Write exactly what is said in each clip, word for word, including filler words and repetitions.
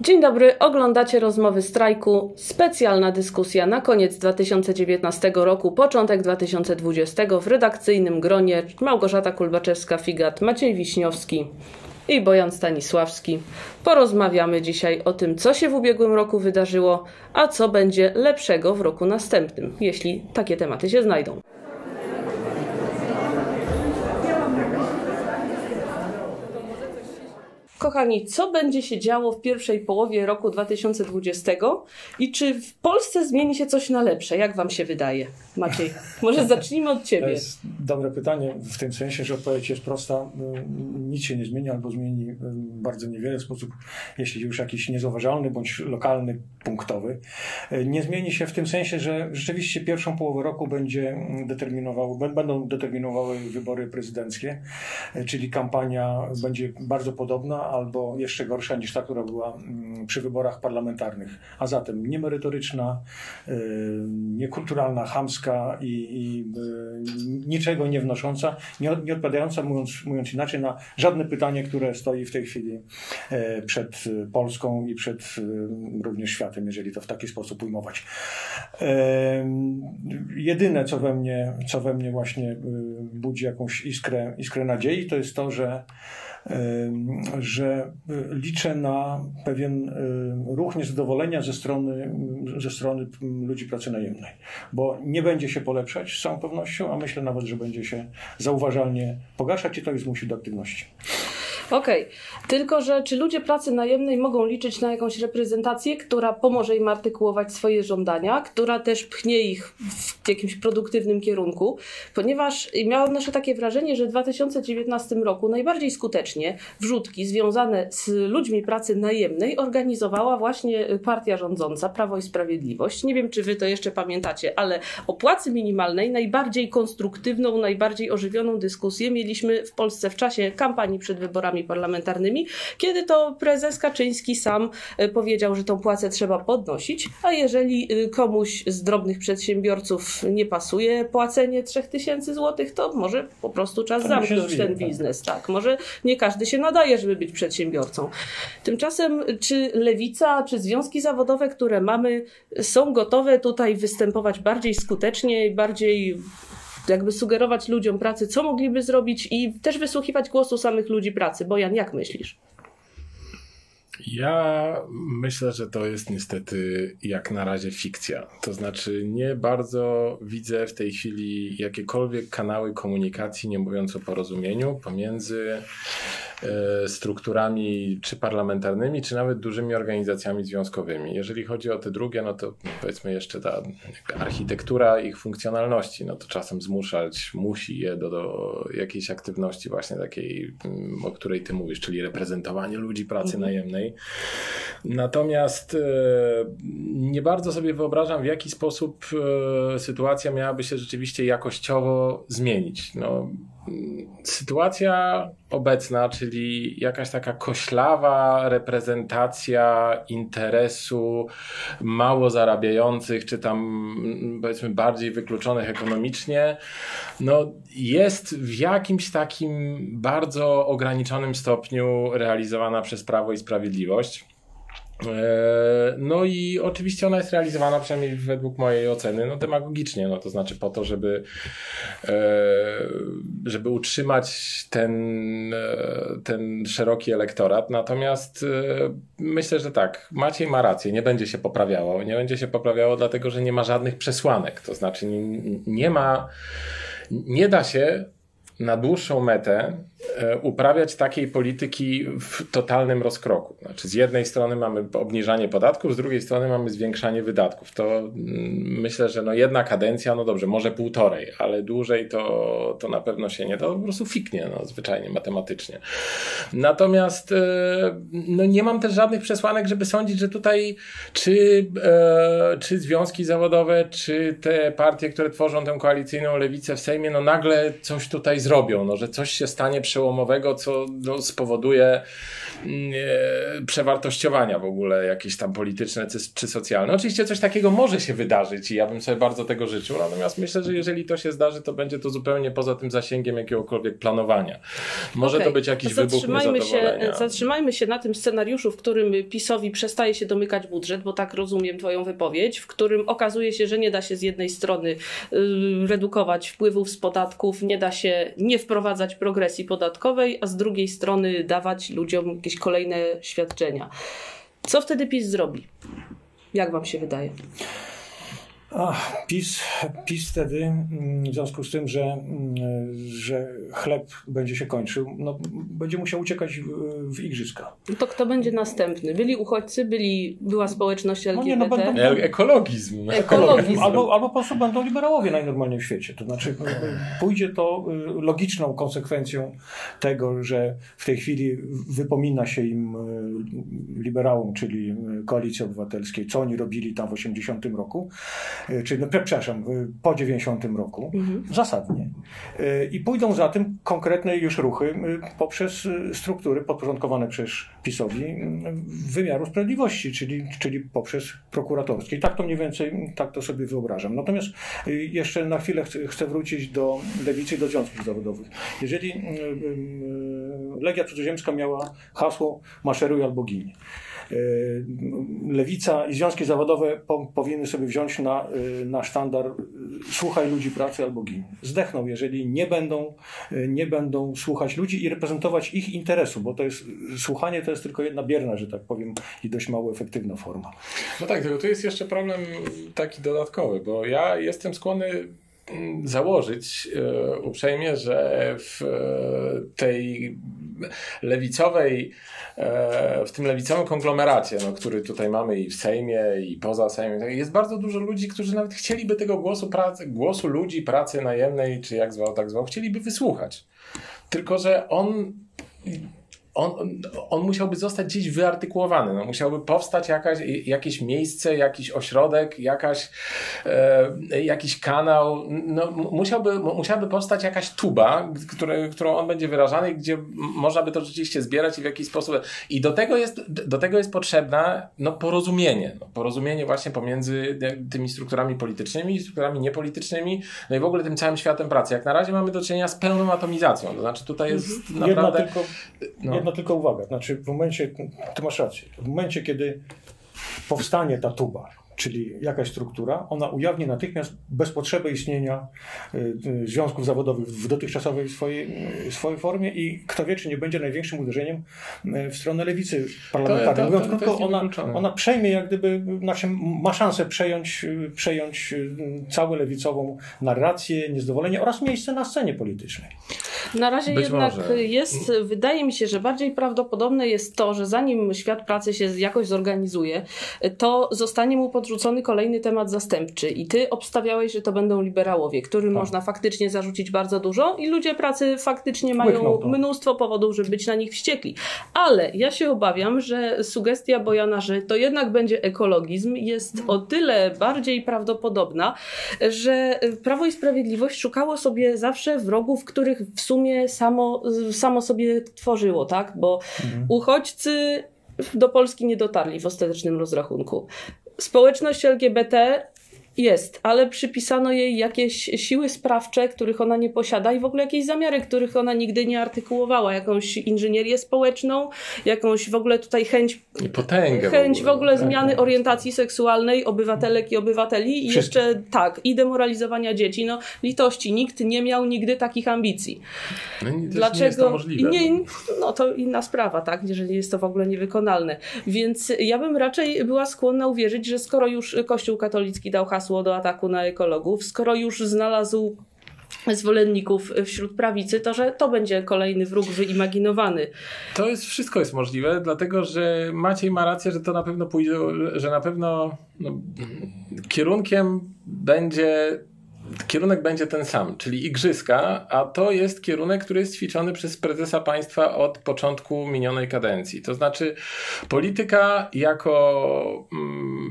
Dzień dobry, oglądacie Rozmowy Strajku. Specjalna dyskusja na koniec dwa tysiące dziewiętnastego roku, początek dwa tysiące dwudziestego w redakcyjnym gronie Małgorzata Kulbaczewska-Figat, Maciej Wiśniowski i Bojan Stanisławski. Porozmawiamy dzisiaj o tym, co się w ubiegłym roku wydarzyło, a co będzie lepszego w roku następnym, jeśli takie tematy się znajdą. Kochani, co będzie się działo w pierwszej połowie roku dwa tysiące dwudziestego i czy w Polsce zmieni się coś na lepsze? Jak wam się wydaje? Maciej, może zacznijmy od ciebie. To jest dobre pytanie, w tym sensie, że odpowiedź jest prosta. Nic się nie zmieni albo zmieni bardzo niewiele w sposób, jeśli już jakiś niezauważalny bądź lokalny, punktowy. Nie zmieni się w tym sensie, że rzeczywiście pierwszą połowę roku będzie determinował, będą determinowały wybory prezydenckie, czyli kampania będzie bardzo podobna albo jeszcze gorsza niż ta, która była przy wyborach parlamentarnych. A zatem niemerytoryczna, niekulturalna, chamska i, i niczego nie wnosząca, nie, nie odpowiadająca, mówiąc, mówiąc inaczej, na żadne pytanie, które stoi w tej chwili przed Polską i przed również światem, jeżeli to w taki sposób ujmować. Jedyne, co we mnie, co we mnie właśnie budzi jakąś iskrę, iskrę nadziei, to jest to, że że liczę na pewien ruch niezadowolenia ze strony, ze strony ludzi pracy najemnej, bo nie będzie się polepszać z całą pewnością, a myślę nawet, że będzie się zauważalnie pogarszać i to ich zmusi do aktywności. Okej, okay. Tylko że czy ludzie pracy najemnej mogą liczyć na jakąś reprezentację, która pomoże im artykułować swoje żądania, która też pchnie ich w jakimś produktywnym kierunku, ponieważ miałam odnoszę takie wrażenie, że w dwa tysiące dziewiętnastym roku najbardziej skutecznie wrzutki związane z ludźmi pracy najemnej organizowała właśnie partia rządząca Prawo i Sprawiedliwość. Nie wiem, czy wy to jeszcze pamiętacie, ale o płacy minimalnej najbardziej konstruktywną, najbardziej ożywioną dyskusję mieliśmy w Polsce w czasie kampanii przed wyborami parlamentarnymi, kiedy to prezes Kaczyński sam powiedział, że tą płacę trzeba podnosić, a jeżeli komuś z drobnych przedsiębiorców nie pasuje płacenie trzech tysięcy złotych, to może po prostu czas to zamknąć zwie, ten biznes. Tak. tak, może nie każdy się nadaje, żeby być przedsiębiorcą. Tymczasem czy lewica, czy związki zawodowe, które mamy, są gotowe tutaj występować bardziej skutecznie i bardziej jakby sugerować ludziom pracy, co mogliby zrobić i też wysłuchiwać głosu samych ludzi pracy. Bojan, jak myślisz? Ja myślę, że to jest niestety jak na razie fikcja. To znaczy nie bardzo widzę w tej chwili jakiekolwiek kanały komunikacji, nie mówiąc o porozumieniu, pomiędzy strukturami czy parlamentarnymi, czy nawet dużymi organizacjami związkowymi. Jeżeli chodzi o te drugie, no to powiedzmy jeszcze ta architektura ich funkcjonalności, no to czasem zmuszać musi je do, do jakiejś aktywności właśnie takiej, o której ty mówisz, czyli reprezentowanie ludzi pracy mhm. najemnej. Natomiast e, nie bardzo sobie wyobrażam, w jaki sposób e, sytuacja miałaby się rzeczywiście jakościowo zmienić. No, sytuacja obecna, czyli jakaś taka koślawa reprezentacja interesu mało zarabiających, czy tam powiedzmy bardziej wykluczonych ekonomicznie, no jest w jakimś takim bardzo ograniczonym stopniu realizowana przez Prawo i Sprawiedliwość. No i oczywiście ona jest realizowana, przynajmniej według mojej oceny, no demagogicznie, no to znaczy po to, żeby żeby utrzymać ten, ten szeroki elektorat. Natomiast myślę, że tak, Maciej ma rację, nie będzie się poprawiało. Nie będzie się poprawiało dlatego, że nie ma żadnych przesłanek. To znaczy nie, nie ma, nie da się na dłuższą metę uprawiać takiej polityki w totalnym rozkroku. Znaczy z jednej strony mamy obniżanie podatków, z drugiej strony mamy zwiększanie wydatków. To myślę, że no jedna kadencja, no dobrze, może półtorej, ale dłużej to, to na pewno się nie da, po prostu fiknie, no, zwyczajnie matematycznie. Natomiast no, nie mam też żadnych przesłanek, żeby sądzić, że tutaj czy, e, czy związki zawodowe, czy te partie, które tworzą tę koalicyjną lewicę w Sejmie, no nagle coś tutaj zrobią. zrobią, no, że coś się stanie przełomowego, co no, spowoduje e, przewartościowania w ogóle jakieś tam polityczne czy, czy socjalne. Oczywiście coś takiego może się wydarzyć i ja bym sobie bardzo tego życzył, natomiast myślę, że jeżeli to się zdarzy, to będzie to zupełnie poza tym zasięgiem jakiegokolwiek planowania. Może okay. to być jakiś wybuch niezadowolenia. Się, zatrzymajmy się na tym scenariuszu, w którym PiS-owi przestaje się domykać budżet, bo tak rozumiem twoją wypowiedź, w którym okazuje się, że nie da się z jednej strony y, redukować wpływów z podatków, nie da się nie wprowadzać progresji podatkowej, a z drugiej strony dawać ludziom jakieś kolejne świadczenia. Co wtedy PiS zrobi? Jak wam się wydaje? Ach, PiS, PiS wtedy, w związku z tym, że, że chleb będzie się kończył, no, będzie musiał uciekać w, w igrzyska. To kto będzie następny? Byli uchodźcy, byli, była społeczność L G B T? No nie, no będą... Ekologizm. Ekologizm. Albo, albo po prostu będą liberałowie najnormalniej w świecie. To znaczy pójdzie to logiczną konsekwencją tego, że w tej chwili wypomina się im liberałom, czyli Koalicji Obywatelskiej, co oni robili tam w osiemdziesiątym roku. Czyli, no, przepraszam, po dziewięćdziesiątym roku, mhm. zasadnie. I pójdą za tym konkretne już ruchy poprzez struktury podporządkowane przez PiS-owi wymiaru sprawiedliwości, czyli, czyli poprzez prokuratorskie. I tak to mniej więcej, tak to sobie wyobrażam. Natomiast jeszcze na chwilę chcę, chcę wrócić do lewicy i do związków zawodowych. Jeżeli Legia Cudzoziemska miała hasło maszeruj albo giń, Lewica i związki zawodowe po, powinny sobie wziąć na, na sztandar słuchaj ludzi pracy albo gin. Zdechną, jeżeli nie będą, nie będą słuchać ludzi i reprezentować ich interesu, bo to jest, słuchanie to jest tylko jedna bierna, że tak powiem, i dość mało efektywna forma. No tak, tylko tu jest jeszcze problem taki dodatkowy, bo ja jestem skłonny założyć e, uprzejmie, że w e, tej lewicowej, e, w tym lewicowym konglomeracie, no, który tutaj mamy i w Sejmie, i poza Sejmem, jest bardzo dużo ludzi, którzy nawet chcieliby tego głosu pracy, głosu ludzi pracy najemnej, czy jak zwał, tak zwał, chcieliby wysłuchać. Tylko że on On, on musiałby zostać gdzieś wyartykułowany. No, musiałby powstać jakaś, jakieś miejsce, jakiś ośrodek, jakaś, e, jakiś kanał. No, musiałby, musiałaby powstać jakaś tuba, który, którą on będzie wyrażany, gdzie można by to rzeczywiście zbierać i w jakiś sposób. I do tego jest, do tego jest potrzebne no, porozumienie. No, porozumienie właśnie pomiędzy tymi strukturami politycznymi i strukturami niepolitycznymi, no i w ogóle tym całym światem pracy. Jak na razie mamy do czynienia z pełną atomizacją. To znaczy tutaj jest mhm. naprawdę... Jedna tylko, no. jedna tylko uwaga. Znaczy w momencie, ty masz rację, w momencie, kiedy powstanie ta tuba, czyli jakaś struktura, ona ujawni natychmiast bez potrzeby istnienia y, y, związków zawodowych w dotychczasowej swojej, y, swojej formie i kto wie, czy nie będzie największym uderzeniem y, w stronę lewicy parlamentarnej. Mówiąc krótko, ona, ona przejmie, jak gdyby, znaczy, ma szansę przejąć, y, przejąć y, całą lewicową narrację, niezadowolenie oraz miejsce na scenie politycznej. Na razie Być jednak może. jest, wydaje mi się, że bardziej prawdopodobne jest to, że zanim świat pracy się jakoś zorganizuje, to zostanie mu podrzucony kolejny temat zastępczy i ty obstawiałeś, że to będą liberałowie, którym tak. można faktycznie zarzucić bardzo dużo i ludzie pracy faktycznie mają mnóstwo powodów, żeby być na nich wściekli. Ale ja się obawiam, że sugestia Bojana, że to jednak będzie ekologizm, jest o tyle bardziej prawdopodobna, że Prawo i Sprawiedliwość szukało sobie zawsze wrogów, których w sumie samo, samo sobie tworzyło, tak? Bo mhm. uchodźcy do Polski nie dotarli w ostatecznym rozrachunku. Społeczność L G B T jest, ale przypisano jej jakieś siły sprawcze, których ona nie posiada i w ogóle jakieś zamiary, których ona nigdy nie artykułowała. Jakąś inżynierię społeczną, jakąś w ogóle tutaj chęć, I potęgę chęć w ogóle, w ogóle tak, zmiany tak. orientacji seksualnej obywatelek i obywateli i Wszystko. jeszcze tak, i demoralizowania dzieci. No litości, nikt nie miał nigdy takich ambicji. No, Dlaczego? Nie jest to możliwe. Nie, no to inna sprawa, tak, jeżeli jest to w ogóle niewykonalne. Więc ja bym raczej była skłonna uwierzyć, że skoro już Kościół katolicki dał hasło do ataku na ekologów, skoro już znalazł zwolenników wśród prawicy, to że to będzie kolejny wróg wyimaginowany. To jest, wszystko jest możliwe, dlatego że Maciej ma rację, że to na pewno pójdzie, że na pewno no, kierunkiem będzie Kierunek będzie ten sam, czyli igrzyska, a to jest kierunek, który jest ćwiczony przez prezesa państwa od początku minionej kadencji. To znaczy polityka jako mm,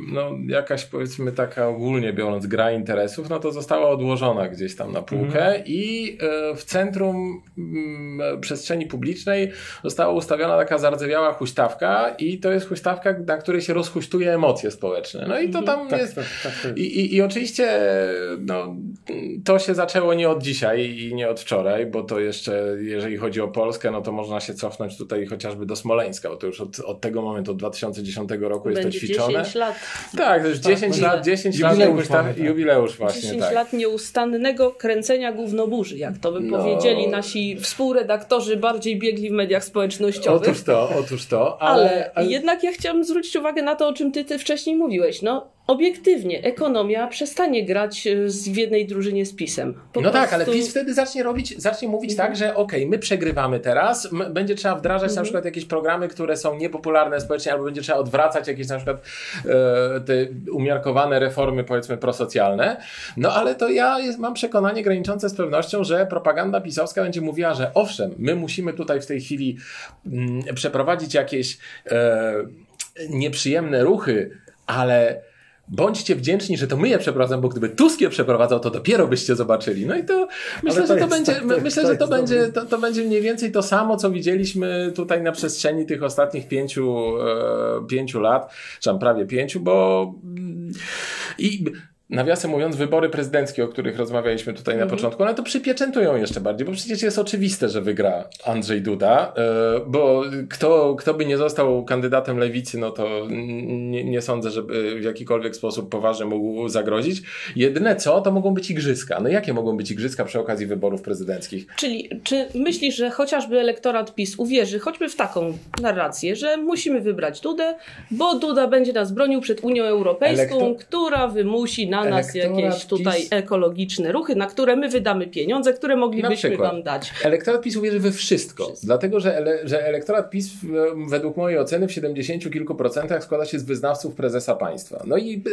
no, jakaś powiedzmy taka ogólnie biorąc gra interesów, no to została odłożona gdzieś tam na półkę mm. i w centrum przestrzeni publicznej została ustawiona taka zardzewiała huśtawka i to jest huśtawka, na której się rozhuśtuje emocje społeczne. No i to tam tak, jest... Tak, tak, tak. I, i, I oczywiście no, to się zaczęło nie od dzisiaj i nie od wczoraj, bo to jeszcze, jeżeli chodzi o Polskę, no to można się cofnąć tutaj chociażby do Smoleńska, bo to już od, od tego momentu, od dwa tysiące dziesiątego roku jest Będzie to ćwiczone. dziesięć lat. Tak, to już tak, dziesięć lat, dziesięć lat jubileusz, tak, mamy, tak. jubileusz właśnie. dziesięć tak. lat nieustannego kręcenia gównoburzy, jak to by no. powiedzieli nasi współredaktorzy bardziej biegli w mediach społecznościowych. Otóż to, otóż to. Ale, ale, ale... jednak ja chciałam zwrócić uwagę na to, o czym ty, ty wcześniej mówiłeś. No, obiektywnie ekonomia przestanie grać w jednej drużynie z PiS-em. Po no prostu... tak, ale PiS wtedy zacznie robić, zacznie mówić mhm. tak, że okej, okay, my przegrywamy teraz, m- będzie trzeba wdrażać mhm. na przykład jakieś programy, które są niepopularne społecznie, albo będzie trzeba odwracać jakieś na przykład e, te umiarkowane reformy, powiedzmy prosocjalne. No ale to ja jest, mam przekonanie graniczące z pewnością, że propaganda pisowska będzie mówiła, że owszem, my musimy tutaj w tej chwili m, przeprowadzić jakieś e, nieprzyjemne ruchy, ale bądźcie wdzięczni, że to my je przeprowadzamy, bo gdyby Tusk je przeprowadzał, to dopiero byście zobaczyli. No i to myślę, to że to jest, będzie, tak, to, myślę, to że to będzie, to, to będzie mniej więcej to samo, co widzieliśmy tutaj na przestrzeni tych ostatnich pięciu, e, pięciu lat, czy tam prawie pięciu, bo i nawiasem mówiąc, wybory prezydenckie, o których rozmawialiśmy tutaj na mm-hmm. początku, one to przypieczętują jeszcze bardziej, bo przecież jest oczywiste, że wygra Andrzej Duda, bo kto, kto by nie został kandydatem lewicy, no to nie, nie sądzę, żeby w jakikolwiek sposób poważnie mógł zagrozić. Jedyne co, to mogą być igrzyska. No jakie mogą być igrzyska przy okazji wyborów prezydenckich? Czyli czy myślisz, że chociażby elektorat PiS uwierzy choćby w taką narrację, że musimy wybrać Dudę, bo Duda będzie nas bronił przed Unią Europejską, Elektor... która wymusi na nas jakieś tutaj PiS... ekologiczne ruchy, na które my wydamy pieniądze, które moglibyśmy wam dać. Elektorat PiS uwierzy we wszystko, wszystko. dlatego że, ele, że elektorat PiS według mojej oceny w siedemdziesięciu kilku procentach składa się z wyznawców prezesa państwa. No i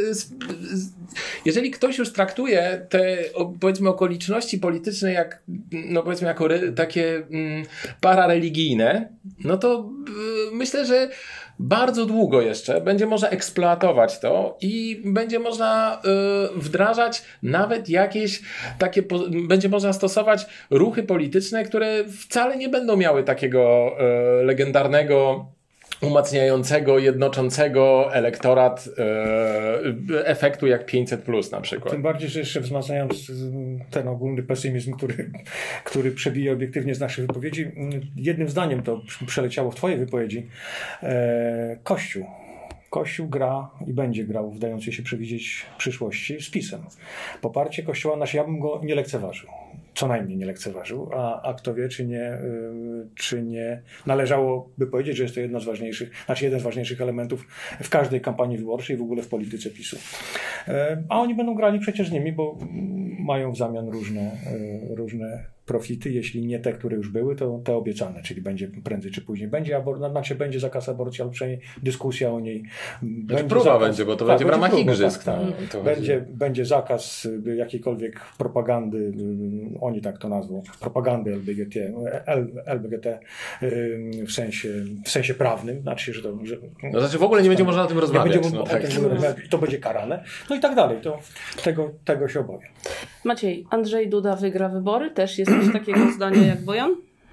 jeżeli ktoś już traktuje te, powiedzmy, okoliczności polityczne jak, no powiedzmy, jako re, takie mm, parareligijne, no to y, myślę, że bardzo długo jeszcze będzie można eksploatować to i będzie można y, wdrażać nawet jakieś takie, po, będzie można stosować ruchy polityczne, które wcale nie będą miały takiego y, legendarnego, umacniającego, jednoczącego elektorat e, efektu jak pięćset plus na przykład. Tym bardziej, że jeszcze wzmacniając ten ogólny pesymizm, który, który przebija obiektywnie z naszych wypowiedzi, jednym zdaniem to przeleciało w twojej wypowiedzi. E, Kościół. Kościół gra i będzie grał, wdający się przewidzieć przyszłości, z PiS-em. Poparcie Kościoła, znaczy ja bym go nie lekceważył. Co najmniej nie lekceważył, a, a kto wie, czy nie, czy nie należałoby powiedzieć, że jest to jedna z ważniejszych, znaczy jeden z ważniejszych elementów w każdej kampanii wyborczej i w ogóle w polityce PiS-u. A oni będą grali przecież z nimi, bo mają w zamian różne, różne profity, jeśli nie te, które już były, to te obiecane, czyli będzie prędzej czy później będzie abor- znaczy będzie zakaz aborcji, albo przynajmniej dyskusja o niej. Będzie próba zakaz, będzie, bo to tak, będzie w ramach próba, igrzysk. Tak, tak. Będzie, będzie zakaz jakiejkolwiek propagandy, oni tak to nazwą, propagandy L B G T, L B G T w sensie, w sensie prawnym, znaczy, że to... Że, no znaczy w ogóle nie będzie można o tym rozmawiać. Nie będzie no, o tak. tym rozmawiać, to będzie karane. No i tak dalej. To, tego, tego się obawiam. Maciej, Andrzej Duda wygra wybory? Też jest coś takiego zdania jak Bojan?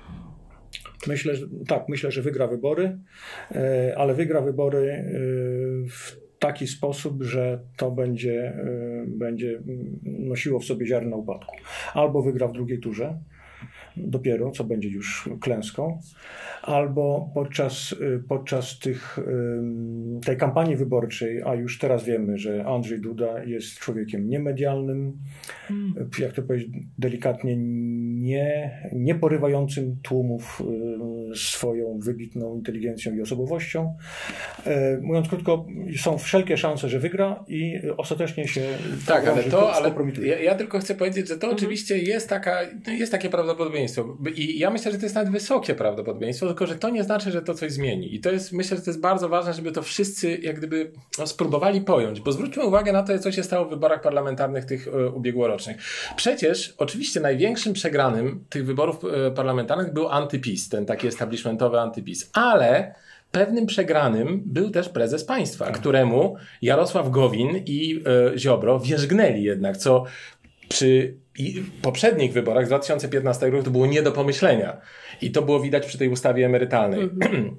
Myślę, że, tak, myślę, że wygra wybory, ale wygra wybory w taki sposób, że to będzie, będzie nosiło w sobie ziarno upadku. Albo wygra w drugiej turze, dopiero, co będzie już klęską, albo podczas, podczas tych, tej kampanii wyborczej, a już teraz wiemy, że Andrzej Duda jest człowiekiem niemedialnym, hmm. jak to powiedzieć delikatnie, nie, nie porywającym tłumów swoją wybitną inteligencją i osobowością. Mówiąc krótko, są wszelkie szanse, że wygra i ostatecznie się tak, ale to, ale ja, ja tylko chcę powiedzieć, że to mhm. oczywiście jest taka, jest takie prawdopodobieństwo i ja myślę, że to jest nawet wysokie prawdopodobieństwo, tylko że to nie znaczy, że to coś zmieni i to jest, myślę, że to jest bardzo ważne, żeby to wszyscy jak gdyby no, spróbowali pojąć, bo zwróćmy uwagę na to, co się stało w wyborach parlamentarnych tych e, ubiegłorocznych. Przecież oczywiście największym przegranym tych wyborów e, parlamentarnych był antyPiS, ten taki establishmentowy antyPiS, ale pewnym przegranym był też prezes państwa, tak. któremu Jarosław Gowin i e, Ziobro wierzgnęli jednak, co przy i poprzednich wyborach z dwa tysiące piętnastego roku to było nie do pomyślenia. I to było widać przy tej ustawie emerytalnej, mhm.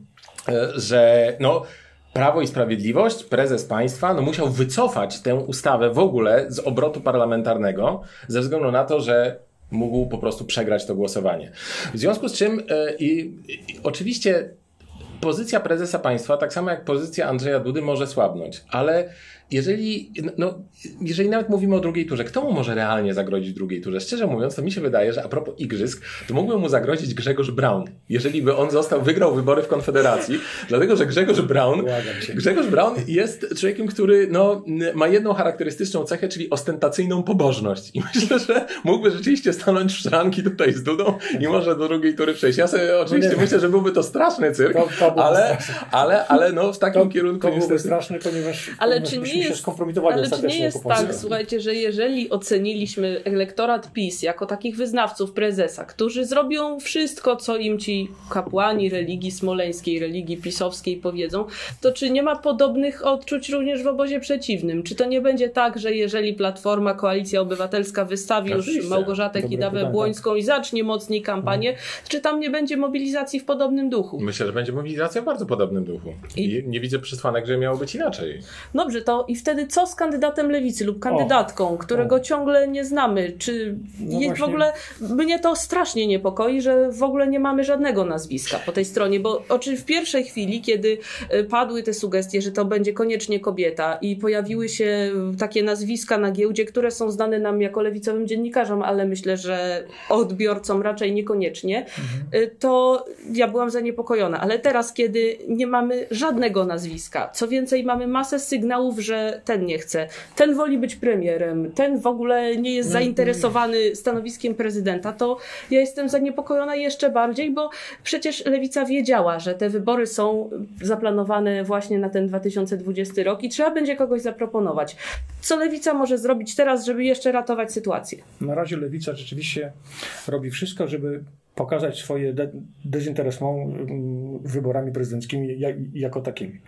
że no, Prawo i Sprawiedliwość, prezes państwa, no, musiał wycofać tę ustawę w ogóle z obrotu parlamentarnego ze względu na to, że mógł po prostu przegrać to głosowanie. W związku z czym e, i, i, oczywiście pozycja prezesa państwa, tak samo jak pozycja Andrzeja Dudy, może słabnąć, ale jeżeli, no, jeżeli nawet mówimy o drugiej turze, kto mu może realnie zagrozić w drugiej turze? Szczerze mówiąc, to mi się wydaje, że a propos igrzysk, to mógłby mu zagrozić Grzegorz Braun, jeżeli by on został, wygrał wybory w Konfederacji, dlatego, że Grzegorz Braun, Grzegorz Braun jest człowiekiem, który no, ma jedną charakterystyczną cechę, czyli ostentacyjną pobożność. I myślę, że mógłby rzeczywiście stanąć w szranki tutaj z Dudą i może do drugiej tury przejść. Ja sobie oczywiście no myślę, że byłby to straszny cyrk, to, to ale, ale, ale no, w takim to, kierunku to byłby straszny, ponieważ ale czy nie się skompromitowali ale czy nie jest tak, słuchajcie, że jeżeli oceniliśmy elektorat PiS jako takich wyznawców prezesa, którzy zrobią wszystko, co im ci kapłani religii smoleńskiej, religii pisowskiej powiedzą, to czy nie ma podobnych odczuć również w obozie przeciwnym? Czy to nie będzie tak, że jeżeli Platforma, Koalicja Obywatelska wystawi Oczywiście. już Małgorzatę Kidawę-Błońską i zacznie mocniej kampanię, hmm. czy tam nie będzie mobilizacji w podobnym duchu? Myślę, że będzie mobilizacja w bardzo podobnym duchu. I, I nie widzę przesłanek, że miało być inaczej. Dobrze, to i wtedy co z kandydatem Lewicy lub kandydatką, o, którego o. ciągle nie znamy? Czy no jest w ogóle, mnie to strasznie niepokoi, że w ogóle nie mamy żadnego nazwiska po tej stronie, bo oczywiście w pierwszej chwili, kiedy padły te sugestie, że to będzie koniecznie kobieta i pojawiły się takie nazwiska na giełdzie, które są znane nam jako lewicowym dziennikarzom, ale myślę, że odbiorcom raczej niekoniecznie, mhm. to ja byłam zaniepokojona. Ale teraz, kiedy nie mamy żadnego nazwiska, co więcej mamy masę sygnałów, że ten nie chce, ten woli być premierem, ten w ogóle nie jest zainteresowany stanowiskiem prezydenta, to ja jestem zaniepokojona jeszcze bardziej, bo przecież Lewica wiedziała, że te wybory są zaplanowane właśnie na ten dwa tysiące dwudziesty rok i trzeba będzie kogoś zaproponować. Co Lewica może zrobić teraz, żeby jeszcze ratować sytuację? Na razie Lewica rzeczywiście robi wszystko, żeby pokazać swoje de- dezinteresment wyborami prezydenckimi jako takimi.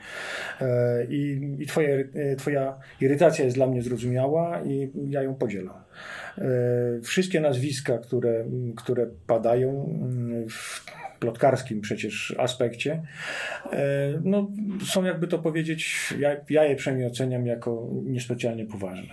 I, i twoja, twoja irytacja jest dla mnie zrozumiała i ja ją podzielam. Wszystkie nazwiska, które, które padają w plotkarskim przecież aspekcie, no, są, jakby to powiedzieć, ja, ja je przynajmniej oceniam jako niespecjalnie poważne.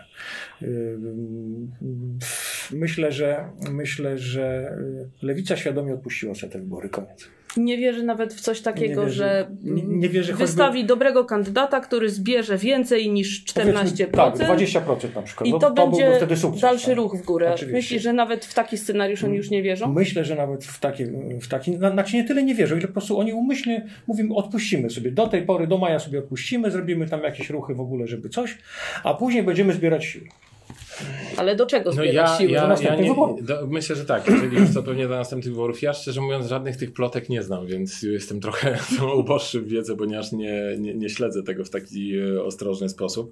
Myślę, że myślę, że Lewica świadomie odpuściła sobie te wybory. Koniec. Nie wierzy nawet w coś takiego, wierzy, że nie, nie wierzy wystawi choćby dobrego kandydata, który zbierze więcej niż czternaście procent. Tak, dwadzieścia procent na przykład. I to, to będzie wtedy sukces, dalszy tak? ruch w górę. Oczywiście. Myślisz, że nawet w taki scenariusz oni już nie wierzą? Myślę, że nawet w taki, w taki znaczy nie tyle nie wierzą, ile po prostu oni umyślnie mówimy, odpuścimy sobie. Do tej pory, do maja sobie odpuścimy, zrobimy tam jakieś ruchy w ogóle, żeby coś, a później będziemy zbierać siły. Ale do czego zbierać no ja, siły? Ja, do ja nie, do, myślę, że tak. Jeżeli już to pewnie do następnych wyborów. Ja szczerze mówiąc żadnych tych plotek nie znam, więc jestem trochę uboższy w wiedzy, ponieważ nie, nie, nie śledzę tego w taki ostrożny sposób.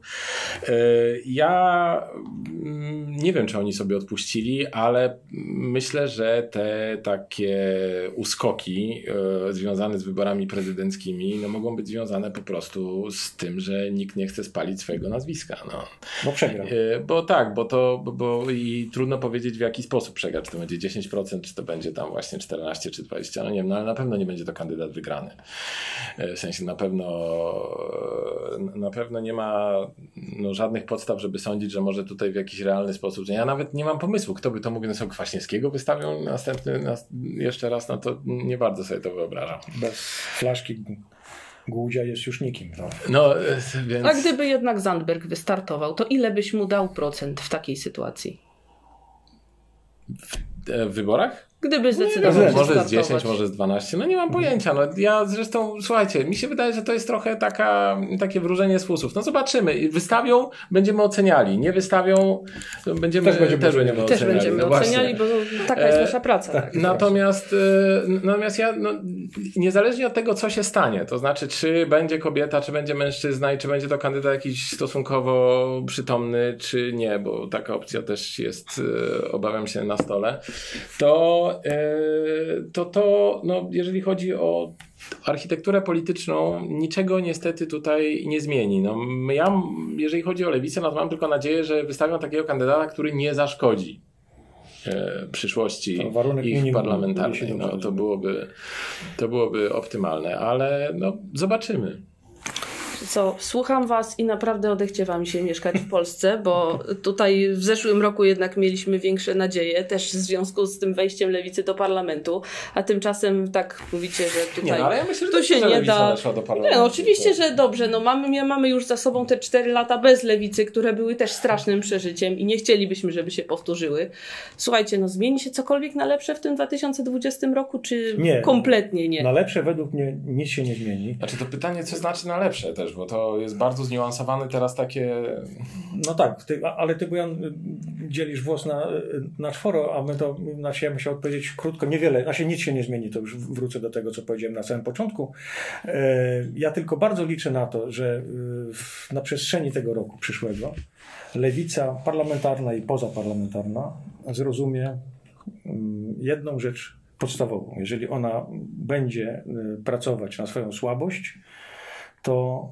Ja nie wiem, czy oni sobie odpuścili, ale myślę, że te takie uskoki związane z wyborami prezydenckimi no, mogą być związane po prostu z tym, że nikt nie chce spalić swojego nazwiska. No. Bo przegrał. Bo tak, bo to bo, bo i trudno powiedzieć w jaki sposób przegra, czy to będzie dziesięć procent, czy to będzie tam właśnie czternaście czy dwadzieścia procent, no nie wiem, no ale na pewno nie będzie to kandydat wygrany. W sensie na pewno na pewno nie ma no, żadnych podstaw, żeby sądzić, że może tutaj w jakiś realny sposób, ja nawet nie mam pomysłu, kto by to mógł, no są Kwaśniewskiego wystawią następny, nas, jeszcze raz, no to nie bardzo sobie to wyobrażam. Bez flaszki Głudzia jest już nikim. No. No, więc... A gdyby jednak Zandberg wystartował, to ile byś mu dał procent w takiej sytuacji? W, w wyborach? Gdyby zdecydował no, może z dziesięć, może z dwanaście, no nie mam pojęcia. No, ja zresztą, słuchajcie, mi się wydaje, że to jest trochę taka, takie wróżenie z fusów. No zobaczymy. Wystawią, będziemy oceniali. Nie wystawią, będziemy, też będziemy, też będziemy też oceniali. Będziemy no oceniali, bo taka jest nasza praca. Tak. Natomiast, natomiast ja, no, niezależnie od tego, co się stanie, to znaczy, czy będzie kobieta, czy będzie mężczyzna i czy będzie to kandydat jakiś stosunkowo przytomny, czy nie, bo taka opcja też jest, obawiam się, na stole, to to, to, to no, jeżeli chodzi o architekturę polityczną, niczego niestety tutaj nie zmieni. No, ja, jeżeli chodzi o lewicę, no to mam tylko nadzieję, że wystawią takiego kandydata, który nie zaszkodzi przyszłości ich parlamentarnej. No, to byłoby, to byłoby optymalne, ale no, zobaczymy. Co, słucham was i naprawdę odechciewa mi się mieszkać w Polsce, bo tutaj w zeszłym roku jednak mieliśmy większe nadzieje, też w związku z tym wejściem lewicy do parlamentu, a tymczasem tak mówicie, że tutaj nie, no, ale ja myślę, że to się że nie da. Do parlamentu, nie, no, oczywiście, że dobrze, no mamy, mamy już za sobą te cztery lata bez lewicy, które były też strasznym przeżyciem i nie chcielibyśmy, żeby się powtórzyły. Słuchajcie, no zmieni się cokolwiek na lepsze w tym dwa tysiące dwudziestym roku, czy nie, kompletnie nie? Na lepsze według mnie nic się nie zmieni. Znaczy to pytanie, co znaczy na lepsze też, bo to jest bardzo zniuansowane teraz takie... No tak, ty, ale ty, Bojan, dzielisz włos na, na czworo, a my to, znaczy ja musiał odpowiedzieć krótko, niewiele, znaczy nic się nie zmieni, to już wrócę do tego, co powiedziałem na samym początku. Ja tylko bardzo liczę na to, że na przestrzeni tego roku przyszłego lewica parlamentarna i pozaparlamentarna zrozumie jedną rzecz podstawową. Jeżeli ona będzie pracować na swoją słabość, to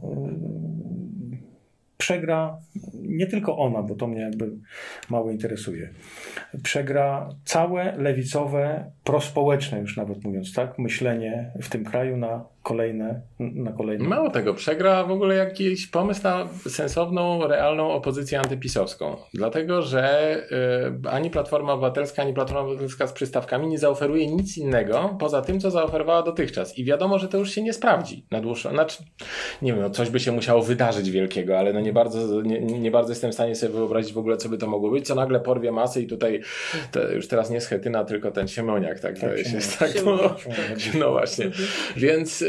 yy, przegra nie tylko ona, bo to mnie jakby mało interesuje. Przegra całe lewicowe, prospołeczne już nawet mówiąc tak, myślenie w tym kraju na kolejne, na kolejne. Mało tego, przegra w ogóle jakiś pomysł na sensowną, realną opozycję antypisowską. Dlatego, że y, ani Platforma Obywatelska, ani Platforma Obywatelska z przystawkami nie zaoferuje nic innego poza tym, co zaoferowała dotychczas. I wiadomo, że to już się nie sprawdzi na dłuższą. Znaczy, nie wiem, no coś by się musiało wydarzyć wielkiego, ale no nie bardzo, nie, nie bardzo jestem w stanie sobie wyobrazić w ogóle, co by to mogło być, co nagle porwie masę i tutaj to już teraz nie Schetyna, tylko ten Siemoniak, tak? tak, się, jest, tak no, no właśnie. Więc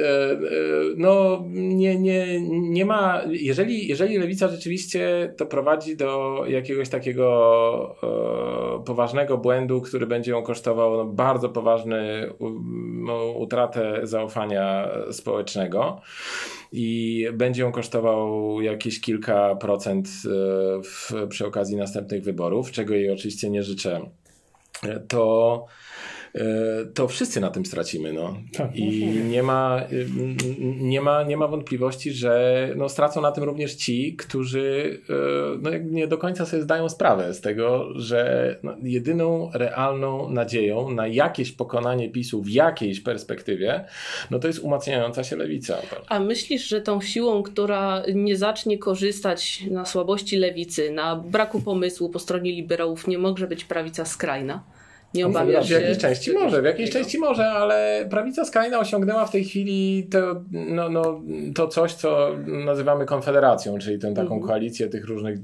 no nie, nie, nie ma, jeżeli, jeżeli lewica rzeczywiście to prowadzi do jakiegoś takiego e, poważnego błędu, który będzie ją kosztował no, bardzo poważny no, utratę zaufania społecznego i będzie ją kosztował jakieś kilka procent w, przy okazji następnych wyborów, czego jej oczywiście nie życzę, to to wszyscy na tym stracimy. No. Tak, I nie ma, nie, ma, nie ma wątpliwości, że no, stracą na tym również ci, którzy no, nie do końca sobie zdają sprawę z tego, że no, jedyną realną nadzieją na jakieś pokonanie PiSu w jakiejś perspektywie, no to jest umacniająca się lewica. A myślisz, że tą siłą, która nie zacznie korzystać na słabości lewicy, na braku pomysłu po stronie liberałów, nie może być prawica skrajna? Nie obawiasz się? W jakiejś części może, w jakiejś części może, ale prawica skrajna osiągnęła w tej chwili to, no, no, to coś, co nazywamy konfederacją, czyli tę taką mm. koalicję tych różnych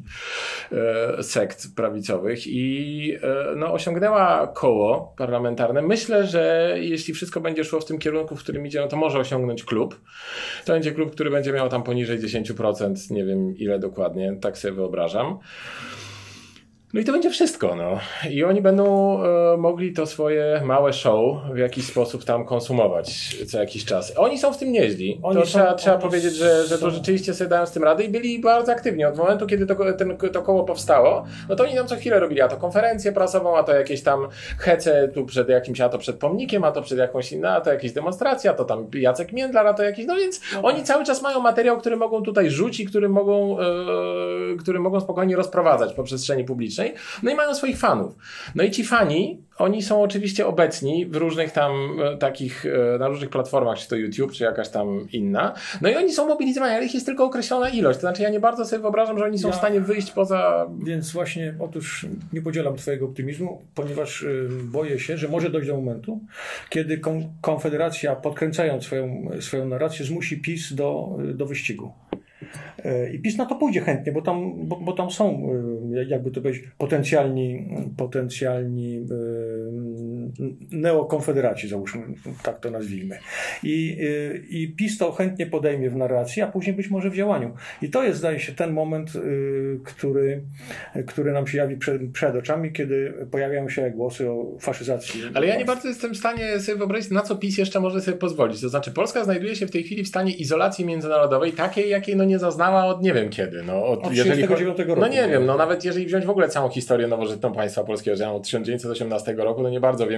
e, sekt prawicowych i e, no, osiągnęła koło parlamentarne. Myślę, że jeśli wszystko będzie szło w tym kierunku, w którym idzie, no to może osiągnąć klub. To będzie klub, który będzie miał tam poniżej dziesięć procent, nie wiem ile dokładnie, tak sobie wyobrażam. No i to będzie wszystko, no. I oni będą e, mogli to swoje małe show w jakiś sposób tam konsumować co jakiś czas. Oni są w tym nieźli. Oni to są, trzeba, trzeba powiedzieć, że, że to rzeczywiście sobie dają z tym radę i byli bardzo aktywni. Od momentu, kiedy to, ten, to koło powstało, no to oni nam co chwilę robili, a to konferencję prasową, a to jakieś tam hece tu przed jakimś, a to przed pomnikiem, a to przed jakąś inną, a to jakieś demonstracje, a to tam Jacek Międlar, a to jakiś, no więc no oni cały czas mają materiał, który mogą tutaj rzucić, który mogą, e, który mogą spokojnie rozprowadzać po przestrzeni publicznej. No i mają swoich fanów. No i ci fani, oni są oczywiście obecni w różnych tam takich, na różnych platformach, czy to YouTube, czy jakaś tam inna. No i oni są mobilizowani, ale ich jest tylko określona ilość. To znaczy ja nie bardzo sobie wyobrażam, że oni są ja, w stanie wyjść poza... Więc właśnie, otóż nie podzielam twojego optymizmu, ponieważ y, boję się, że może dojść do momentu, kiedy kon- Konfederacja, podkręcając swoją, swoją narrację, zmusi PiS do, do wyścigu. I PiS na to pójdzie chętnie, bo tam, bo, bo tam są, jakby to powiedzieć, potencjalni, potencjalni neokonfederaci, załóżmy, tak to nazwijmy. I, I PiS to chętnie podejmie w narracji, a później być może w działaniu. I to jest, zdaje się, ten moment, który, który nam się jawi przed, przed oczami, kiedy pojawiają się głosy o faszyzacji. Ale ja nie bardzo jestem w stanie sobie wyobrazić, na co PiS jeszcze może sobie pozwolić. To znaczy Polska znajduje się w tej chwili w stanie izolacji międzynarodowej, takiej, jakiej no nie zaznała od nie wiem kiedy. No, od, od jeżeli tysiąc dziewięćset dziewiątego roku. No nie wiem, no nawet jeżeli wziąć w ogóle całą historię nowożytną państwa polskiego, że ja od tysiąc dziewięćset osiemnastego roku, no nie bardzo wiem,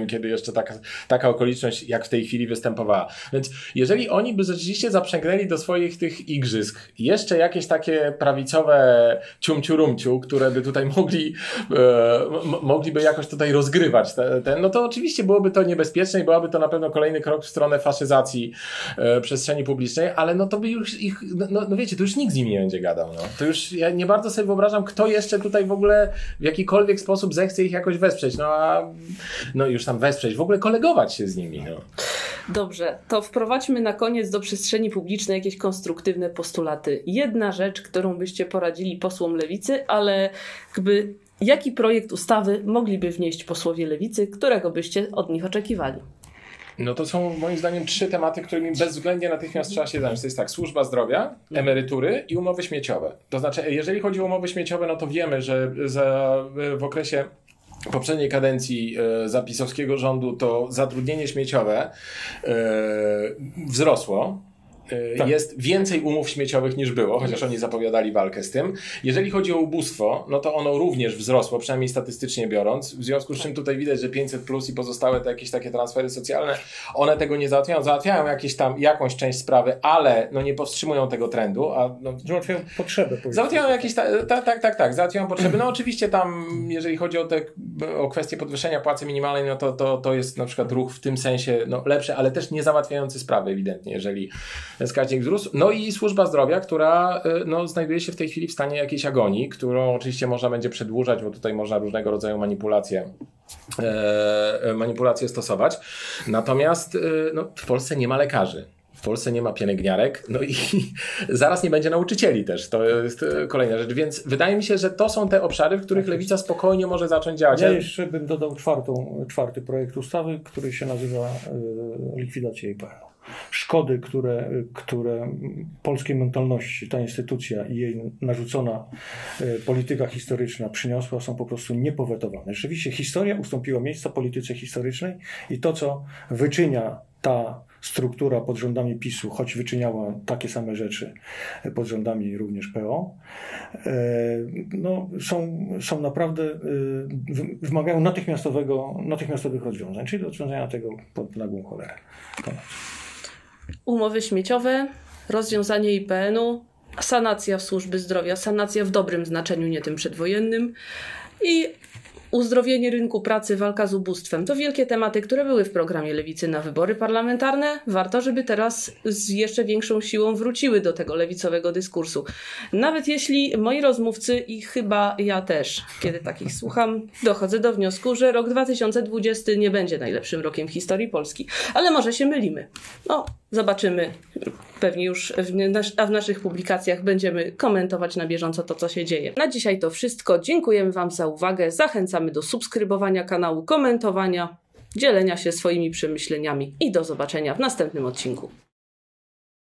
wiem kiedy jeszcze taka, taka okoliczność jak w tej chwili występowała. Więc jeżeli oni by rzeczywiście zaprzęgnęli do swoich tych igrzysk jeszcze jakieś takie prawicowe ciumciurumciu, które by tutaj mogli e, m- mogliby jakoś tutaj rozgrywać ten, te, no to oczywiście byłoby to niebezpieczne i byłaby to na pewno kolejny krok w stronę faszyzacji e, przestrzeni publicznej, ale no to by już ich, no, no wiecie, to już nikt z nimi nie będzie gadał. No. To już ja nie bardzo sobie wyobrażam, kto jeszcze tutaj w ogóle w jakikolwiek sposób zechce ich jakoś wesprzeć. No a no już tam wesprzeć, w ogóle kolegować się z nimi. No. Dobrze, to wprowadźmy na koniec do przestrzeni publicznej jakieś konstruktywne postulaty. Jedna rzecz, którą byście poradzili posłom Lewicy, ale jakby jaki projekt ustawy mogliby wnieść posłowie Lewicy, którego byście od nich oczekiwali? No to są moim zdaniem trzy tematy, którymi bezwzględnie natychmiast trzeba się zająć. To jest tak, służba zdrowia, emerytury i umowy śmieciowe. To znaczy, jeżeli chodzi o umowy śmieciowe, no to wiemy, że za, w okresie poprzedniej kadencji e, zapisowskiego rządu to zatrudnienie śmieciowe e, wzrosło. Tak. Jest więcej umów śmieciowych niż było, chociaż oni zapowiadali walkę z tym. Jeżeli chodzi o ubóstwo, no to ono również wzrosło, przynajmniej statystycznie biorąc, w związku z czym tutaj widać, że pięćset plus i pozostałe te jakieś takie transfery socjalne, one tego nie załatwiają, załatwiają jakieś tam, jakąś część sprawy, ale no nie powstrzymują tego trendu. A no, załatwiają potrzeby. Załatwiają jakieś, tak, tak, tak, tak, tak, załatwiają potrzeby. No oczywiście tam, jeżeli chodzi o te, o kwestię podwyższenia płacy minimalnej, no to, to, to jest na przykład ruch w tym sensie no, lepszy, ale też nie załatwiający sprawy ewidentnie, jeżeli wskaźnik wzrósł. No i służba zdrowia, która no, znajduje się w tej chwili w stanie jakiejś agonii, którą oczywiście można będzie przedłużać, bo tutaj można różnego rodzaju manipulacje e, manipulacje stosować. Natomiast e, no, w Polsce nie ma lekarzy. W Polsce nie ma pielęgniarek, no i zaraz nie będzie nauczycieli też. To jest kolejna rzecz. Więc wydaje mi się, że to są te obszary, w których Lewica spokojnie może zacząć działać. Ja jeszcze bym dodał czwartą, czwarty projekt ustawy, który się nazywa y, likwidacja I P N u. Szkody, które, które polskiej mentalności ta instytucja i jej narzucona polityka historyczna przyniosła, są po prostu niepowetowane. Rzeczywiście historia ustąpiła miejsca polityce historycznej i to, co wyczynia ta struktura pod rządami PiSu, choć wyczyniała takie same rzeczy pod rządami również P O, no, są, są naprawdę, wymagają natychmiastowego, natychmiastowych rozwiązań, czyli rozwiązania tego pod nagłą cholerę. Koniec. Umowy śmieciowe, rozwiązanie I P N u, sanacja służby zdrowia, sanacja w dobrym znaczeniu, nie tym przedwojennym i uzdrowienie rynku pracy, walka z ubóstwem. To wielkie tematy, które były w programie Lewicy na wybory parlamentarne. Warto, żeby teraz z jeszcze większą siłą wróciły do tego lewicowego dyskursu. Nawet jeśli moi rozmówcy i chyba ja też, kiedy takich słucham, dochodzę do wniosku, że rok dwa tysiące dwudziesty nie będzie najlepszym rokiem w historii Polski. Ale może się mylimy. No, zobaczymy. Pewnie już w, nas- a w naszych publikacjach będziemy komentować na bieżąco to, co się dzieje. Na dzisiaj to wszystko. Dziękujemy Wam za uwagę. Zachęcamy do subskrybowania kanału, komentowania, dzielenia się swoimi przemyśleniami i do zobaczenia w następnym odcinku.